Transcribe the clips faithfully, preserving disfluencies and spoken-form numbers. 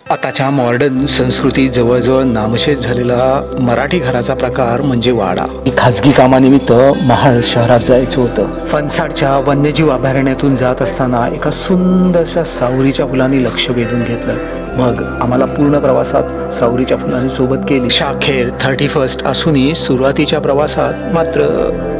आताच्या मॉडर्न संस्कृती जवळजवळ नामशेष झालेला मराठी घराचा प्रकार म्हणजे वाडा. खाजगी कामानिमित्त महाड शहरात जायचं होतं. फणसाडच्या वन्यजीव अभयारण्यातून जात असताना एका सुंदरशा सावरीच्या फुलांनी लक्ष वेधून घेतलं. मग आम्हाला पूर्ण प्रवासात सावरीच्या फुलांनी सोबत केली. शाखेर थर्टी फर्स्ट असूनही सुरुवातीच्या प्रवासात मात्र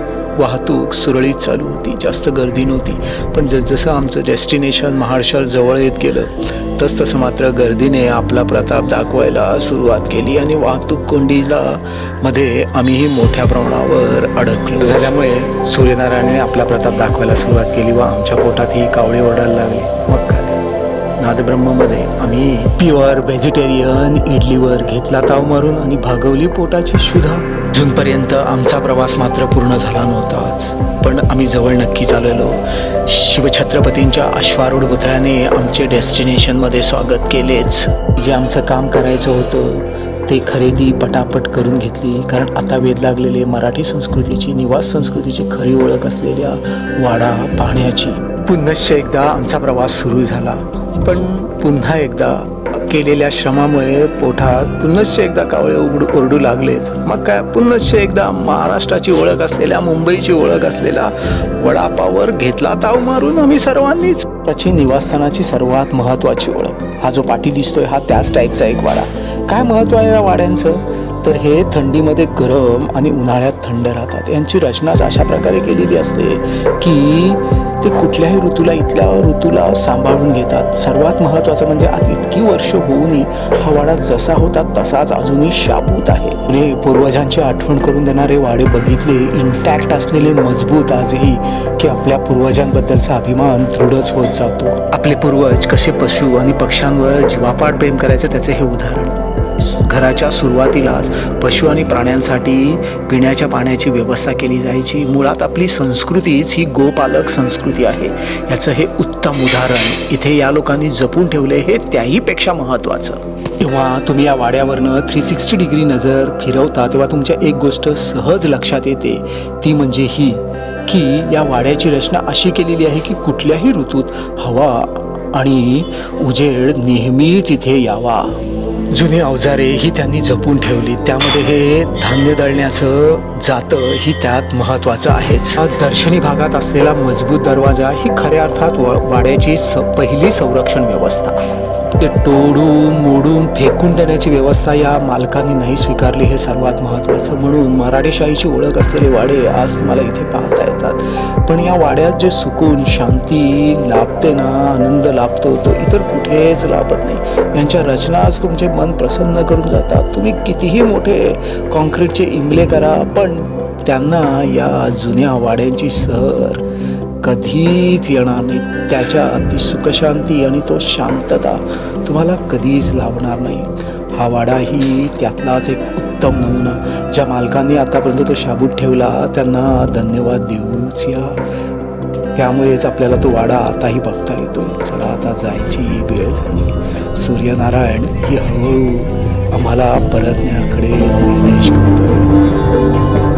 वाहतूक सुरळीत चालू होती, जास्त गर्दी नव्हती. पण जसजसं आमचं डेस्टिनेशन महाड शहर जवळ येत गेलं तस तसं मात्र गर्दीने आपला प्रताप दाखवायला सुरुवात केली आणि वाहतूक कोंडीला मध्ये आम्हीही मोठ्या प्रमाणावर अडकलो. झाल्यामुळे सूर्यनारायणने आपला प्रताप दाखवायला सुरुवात केली व आमच्या पोटात ही कावळी ओरडायला लागली. मग काय, नादब्रह्ममध्ये आम्ही प्युअर व्हेजिटेरियन इडलीवर घेतला ताव मारून आणि भागवली पोटाची क्षुधा. अजूनपर्यंत आमचा प्रवास मात्र पूर्ण झाला नव्हताच, पण आम्ही जवळ नक्कीच आलेलो. शिवछत्रपतींच्या अश्वारूढ पुतळ्याने आमचे डेस्टिनेशनमध्ये स्वागत केलेच. जे आमचं काम करायचं होतं ते खरेदी पटापट करून घेतली, कारण आता वेध लागलेले मराठी संस्कृतीची, निवास संस्कृतीची खरी ओळख असलेल्या वाडा पाहण्याची. पुन्हा एकदा आमचा प्रवास सुरू झाला, पण पुन्हा एकदा केलेल्या श्रमामुळे पोटात पुन्हा एकदा कावळे उघड ओरडू लागलेच. मग काय, पुन्हा एकदा महाराष्ट्राची ओळख असलेल्या, मुंबईची ओळख असलेला वडापाववर घेतला ताव मारून आम्ही सर्वांनीच. त्याची निवासस्थानाची सर्वात महत्त्वाची ओळख, हा जो पाठी दिसतोय हा त्याच टाईपचा एक वाडा. काय महत्त्व आहे या वाड्यांचं, तर हे थंडीमध्ये गरम आणि उन्हाळ्यात थंड राहतात. यांची रचनाच अशा प्रकारे केलेली असते की ते कुठल्याही ऋतूला, इथल्या ऋतूला सांभाळून घेतात. सर्वात महत्त्वाचं म्हणजे आज इतकी वर्ष होऊनही हा वाडा जसा होता तसाच अजूनही शाबूत आहे. आणि पूर्वजांची आठवण करून देणारे वाडे बघितले, इंटॅक्ट असलेले, मजबूत आजही, की आपल्या पूर्वजांबद्दलचा अभिमान दृढच होत जातो. आपले पूर्वज कसे पशु आणि पक्ष्यांवर जीवापाड प्रेम करायचे त्याचे हे उदाहरण. घराच्या सुरुवातीलाच पशु आणि प्राण्यांसाठी पिण्याच्या पाण्याची व्यवस्था केली जायची. मुळात आपली संस्कृतीच ही गोपालक संस्कृती आहे, याचं हे उत्तम उदाहरण इथे या लोकांनी जपून ठेवले, हे त्याहीपेक्षा महत्त्वाचं. तेव्हा तुम्ही या वाड्यावरनं थ्री सिक्स्टी डिग्री नजर फिरवता तेव्हा तुमच्या एक गोष्ट सहज लक्षात येते, ती म्हणजे ही की या वाड्याची रचना अशी केलेली आहे की कुठल्याही ऋतूत हवा आणि उजेड नेहमीच इथे यावा. जुनी अवजारे ही त्यांनी जपून ठेवली, त्यामध्ये हे धान्य दळण्याचं जातं ही त्यात महत्त्वाचं आहेच. दर्शनी भागात असलेला मजबूत दरवाजा ही खऱ्या अर्थात वाड्याची स पहिली संरक्षण व्यवस्था. ते तोडून मोडून फेकून देण्याची व्यवस्था या मालकांनी नाही स्वीकारली, हे सर्वात महत्त्वाचं. म्हणून मराठेशाहीची ओळख असलेले वाडे आज तुम्हाला इथे पाहता येतात. पण या वाड्यात जे सुकून, शांती लाभते ना, आनंद लाभतो, तो इतर कुठेच लाभत नाही. यांच्या रचनाच तुमचे मन प्रसन्न करून जातात. तुम्ही कितीही मोठे कॉन्क्रीटचे इमले करा, पण त्यांना या जुन्या वाड्यांची सर कधीच येणार नाही. त्याच्यात ती सुखशांती आणि तो शांतता तुम्हाला कधीच लाभणार नाही. हा वाडा ही त्यातलाच एक उत्तम नमुना. ज्या मालकांनी आतापर्यंत तो शाबूत ठेवला त्यांना धन्यवाद देऊच या. त्यामुळेच आपल्याला तो वाडा आताही बघता येतो. चला आता जायची वेळ झाली. सूर्यनारायण ही हळूहळू आम्हाला परतण्याकडे निर्देश करतो.